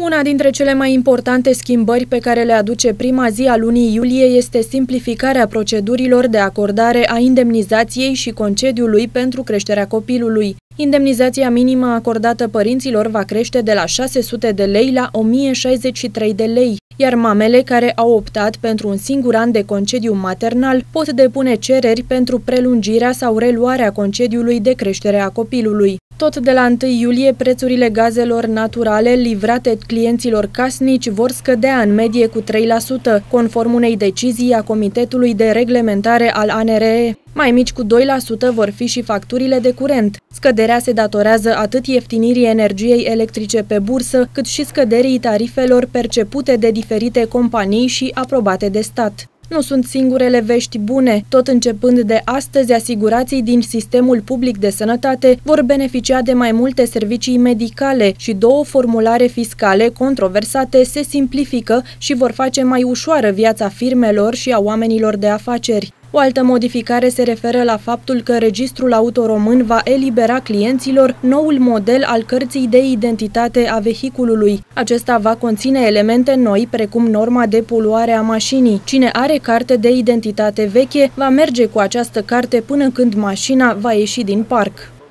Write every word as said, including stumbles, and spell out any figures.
Una dintre cele mai importante schimbări pe care le aduce prima zi a lunii iulie este simplificarea procedurilor de acordare a indemnizației și concediului pentru creșterea copilului. Indemnizația minimă acordată părinților va crește de la șase sute de lei la o mie șaizeci și trei de lei, iar mamele care au optat pentru un singur an de concediu maternal pot depune cereri pentru prelungirea sau reluarea concediului de creștere a copilului. Tot de la întâi iulie, prețurile gazelor naturale livrate clienților casnici vor scădea în medie cu trei la sută, conform unei decizii a Comitetului de Reglementare al A N R E. Mai mici cu doi la sută vor fi și facturile de curent. Scăderea se datorează atât ieftinirii energiei electrice pe bursă, cât și scăderii tarifelor percepute de diferite companii și aprobate de stat. Nu sunt singurele vești bune. Tot începând de astăzi, asigurații din sistemul public de sănătate vor beneficia de mai multe servicii medicale și două formulare fiscale controversate se simplifică și vor face mai ușoară viața firmelor și a oamenilor de afaceri. O altă modificare se referă la faptul că Registrul Auto Român va elibera clienților noul model al cărții de identitate a vehiculului. Acesta va conține elemente noi, precum norma de poluare a mașinii. Cine are carte de identitate veche va merge cu această carte până când mașina va ieși din parc.